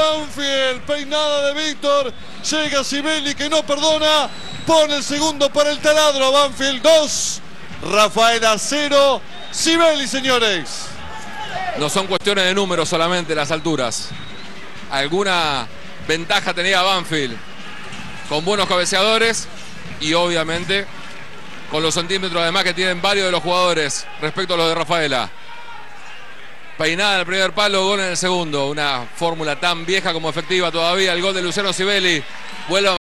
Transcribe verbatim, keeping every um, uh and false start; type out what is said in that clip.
Banfield. Peinada de Víctor. Llega Sibeli que no perdona. Pone el segundo para el taladro. Banfield dos. Rafaela cero. Sibeli, señores. No son cuestiones de números solamente las alturas. Alguna ventaja tenía Banfield con buenos cabeceadores y obviamente con los centímetros además que tienen varios de los jugadores respecto a los de Rafaela. Peinada en el primer palo, gol en el segundo. Una fórmula tan vieja como efectiva todavía. El gol de Luciano Sibeli. Vuelve a